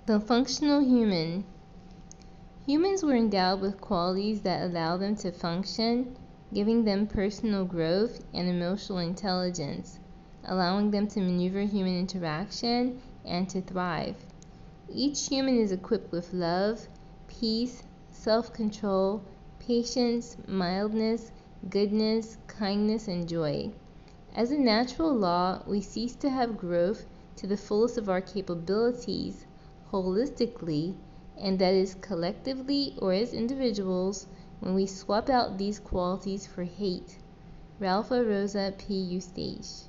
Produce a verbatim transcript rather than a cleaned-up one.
The functional human. Humans were endowed with qualities that allow them to function, giving them personal growth and emotional intelligence, allowing them to maneuver human interaction and to thrive. Each human is equipped with love, peace, self-control, patience, mildness, goodness, kindness, and joy. As a natural law, we cease to have growth to the fullest of our capabilities, holistically, and that is collectively or as individuals, when we swap out these qualities for hate. Ralpha Rosa P. Eustace.